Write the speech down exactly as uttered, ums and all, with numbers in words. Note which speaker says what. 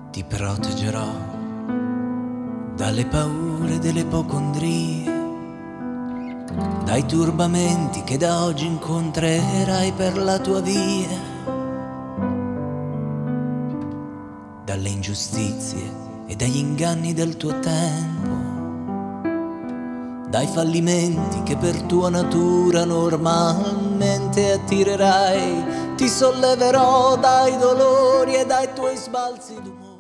Speaker 1: Ti proteggerò dalle paure delle ipocondrie, dai turbamenti che da oggi incontrerai per la tua via, dalle ingiustizie e dagli inganni del tuo tempo, dai fallimenti che per tua natura normalmente attirerai. Ti solleverò dai dolori e dai tuoi sbalzi d'umore.